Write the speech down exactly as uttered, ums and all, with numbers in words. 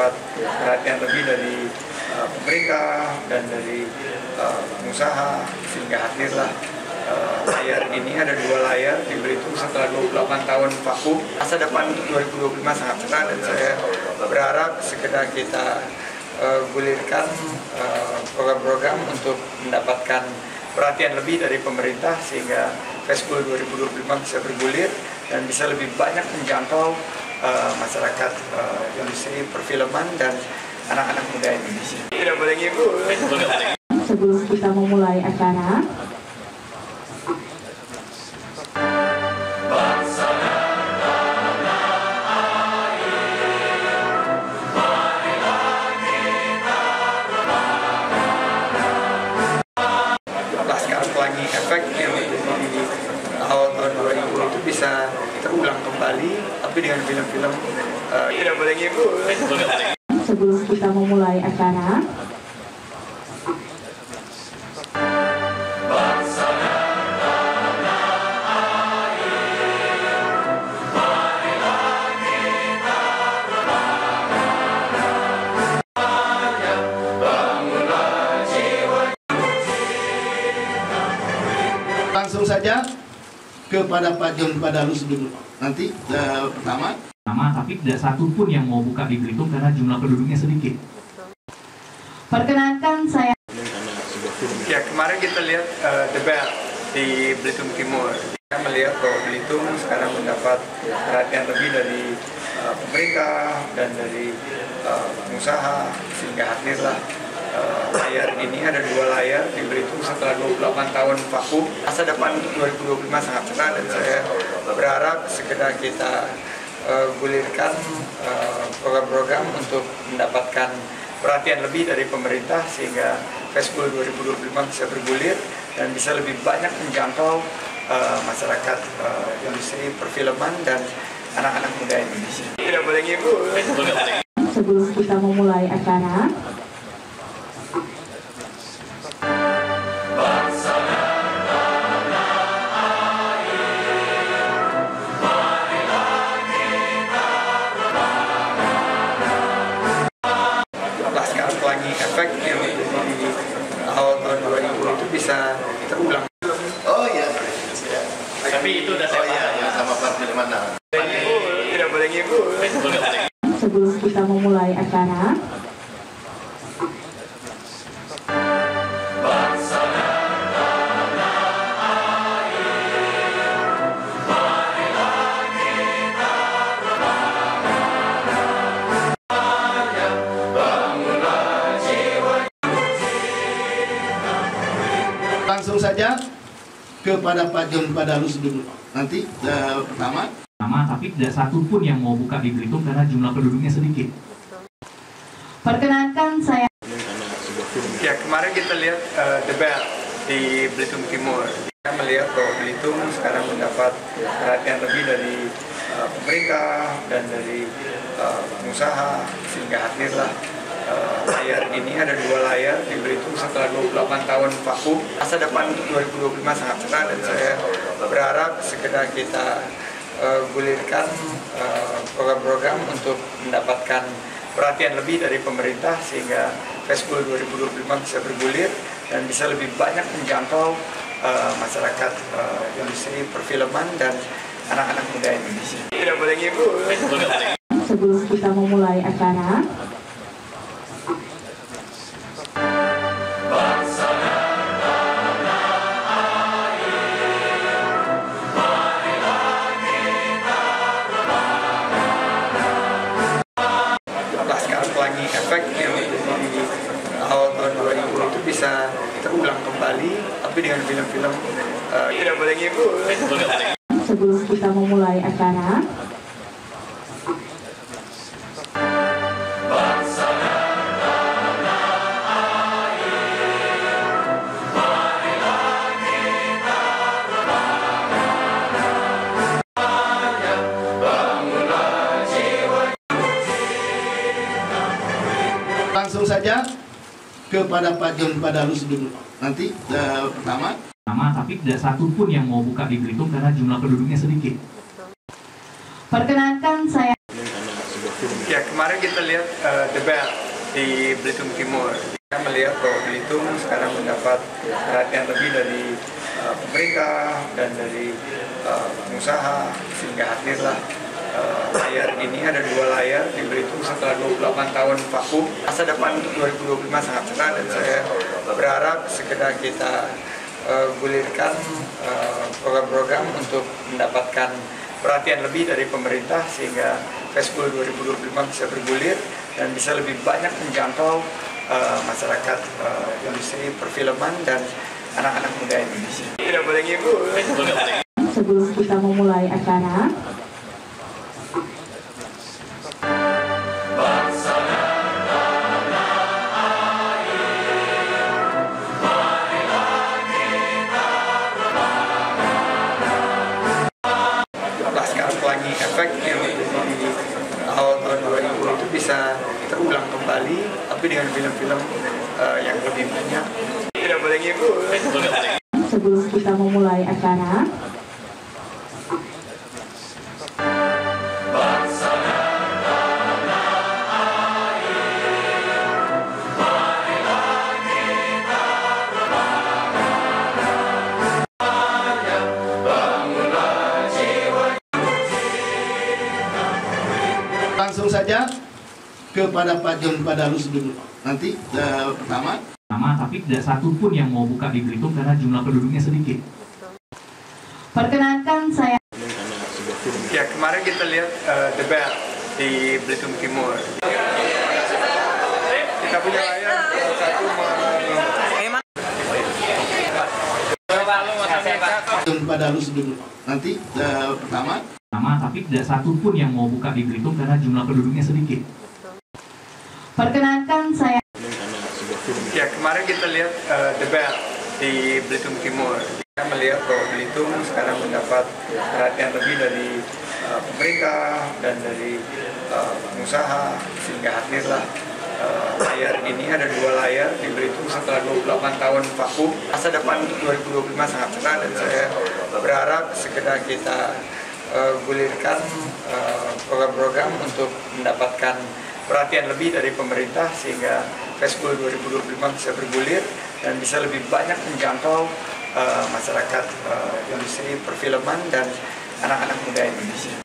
mendapat perhatian lebih dari uh, pemerintah dan dari uh, pengusaha, sehingga hadirlah uh, layar ini. Ada dua layar di Belitung setelah dua puluh delapan tahun vakum. Masa depan untuk dua ribu dua puluh lima sangat cerah, dan saya berharap segera kita uh, gulirkan uh, program-program untuk mendapatkan perhatian lebih dari pemerintah, sehingga Festival dua ribu dua puluh lima bisa bergulir dan bisa lebih banyak menjangkau uh, masyarakat uh, industri perfilman dan anak-anak muda Indonesia. Tidak boleh ngibul. Sebelum kita memulai acara, Laskar Pelangi Efek yang di awal tahun dua ribu itu bisa terulang kembali, tapi dengan film-film uh, tidak boleh ngibul. sebelum kita memulai acara, langsung saja kepada Pak John Padalus dulu. Nanti uh, pertama. Nama, tapi tidak satu pun yang mau buka di Belitung karena jumlah penduduknya sedikit. perkenankan saya. Ya, kemarin kita lihat uh, The Bell di Belitung Timur. Kita melihat bahwa Belitung sekarang mendapat perhatian lebih dari uh, pemerintah dan dari uh, pengusaha, sehingga hadirlah uh, layar ini. Ada dua layar di Belitung setelah dua puluh delapan tahun vakum. Masa depan untuk dua ribu dua puluh lima sangat cerah, dan saya berharap segera kita uh, gulirkan uh, program-program untuk mendapatkan perhatian lebih dari pemerintah, sehingga Festival dua ribu dua puluh lima bisa bergulir dan bisa lebih banyak menjangkau uh, masyarakat uh, industri perfilman dan anak-anak muda Indonesia. Tidak boleh ngibul. Sebelum kita memulai acara, Laskar Pelangi Efek yang di awal tahun dua ribu itu bisa terulang. Oh iya. Tapi itu udah Oh iya, yang sama Pak Firman. Tidak boleh ngibul. sebelum kita memulai acara, Langsung saja kepada Pak John Padalus dulu. Nanti uh, pertama. Nama, tapi tidak satu pun yang mau buka di Belitung karena jumlah penduduknya sedikit. perkenankan saya. Ya, kemarin kita lihat uh, The Bell di Belitung Timur. Kita melihat bahwa Belitung sekarang mendapat perhatian lebih dari uh, pemerintah dan dari uh, pengusaha, sehingga hadirlah uh, layar ini. Ada dua layar di Belitung setelah dua puluh delapan tahun vakum. Masa depan untuk dua ribu dua puluh lima sangat cerah, dan saya berharap segera kita uh, gulirkan uh, program-program untuk mendapatkan perhatian lebih dari pemerintah, sehingga Festival dua ribu dua puluh lima bisa bergulir dan bisa lebih banyak menjangkau uh, masyarakat uh, industri perfilman dan anak-anak muda Indonesia. Tidak boleh ngibul. Sebelum kita memulai acara, Laskar Pelangi Efek yang di awal tahun dua ribu itu bisa terulang kembali, tapi dengan film-film uh, tidak boleh ngibul. sebelum kita memulai acara, Langsung saja kepada Pak John Padalus dulu. Nanti uh, pertama. Nama, tapi tidak satu pun yang mau buka di Belitung karena jumlah penduduknya sedikit. perkenankan saya. Ya, Ya, kemarin kita lihat uh, The Bell di Belitung Timur. Kita melihat bahwa Belitung sekarang mendapat perhatian lebih dari uh, pemerintah dan dari uh, pengusaha, sehingga hadirlah uh, layar ini. Ada dua layar di Belitung setelah dua puluh delapan tahun vakum. Masa depan dua ribu dua puluh lima sangat cerah, dan saya berharap segera kita uh, gulirkan uh, program-program untuk mendapatkan perhatian lebih dari pemerintah, sehingga Festival dua ribu dua puluh lima bisa bergulir dan bisa lebih banyak menjangkau uh, masyarakat uh, industri perfilman dan anak-anak muda Indonesia. Tidak boleh ngibul. Sebelum kita memulai acara, Laskar Pelangi efek yang di awal tahun dua ribu itu bisa terulang kembali, tapi dengan film-film uh, yang lebih banyak. Tidak boleh ngibul. sebelum kita memulai acara, Langsung saja kepada Pak John Padalus dulu. Nanti uh, pertama. Sama, tapi tidak satu pun yang mau buka di Belitung karena jumlah penduduknya sedikit. perkenankan saya. Ya, kemarin kita lihat uh, The Bell di Belitung Timur. Kita punya layar uh, satu John Padalus dulu. Nanti uh, pertama. Sama, tapi tidak satu pun yang mau buka di Belitung karena jumlah penduduknya sedikit. Perkenankan saya. Ya, kemarin kita lihat uh, The Bell di Belitung Timur. Kita melihat bahwa Belitung sekarang mendapat perhatian lebih dari uh, pemerintah dan dari uh, pengusaha, sehingga hadirlah uh, layar ini. Ada dua layar di Belitung setelah dua puluh delapan tahun vakum. Masa depan dua ribu dua puluh lima sangat cerah, dan saya berharap segera kita uh, gulirkan uh, program-program untuk mendapatkan perhatian lebih dari pemerintah, sehingga Festival dua ribu dua puluh lima bisa bergulir dan bisa lebih banyak menjangkau uh, masyarakat uh, industri perfilman dan anak-anak muda Indonesia.